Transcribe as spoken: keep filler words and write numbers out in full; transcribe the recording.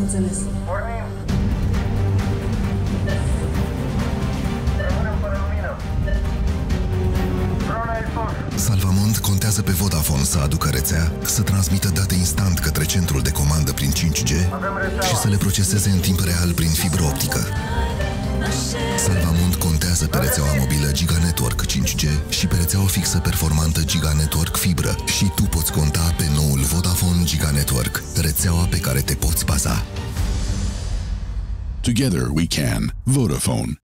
înțeles. Pornim! Rămânem fără lumină. Drona e sus. Salvamont contează pe Vodafone să aducă rețea, să transmită date instant către centrul de comandă prin cinci G și să le proceseze în timp real prin fibră optică. Salvamont contează pe rețeaua mobilă Giga Network cinci G și pe rețeaua fixă performantă Giga Network Fibră și tu poți conta pe noul Vodafone Giga Network, rețeaua pe care te poți baza. Together we can. Vodafone.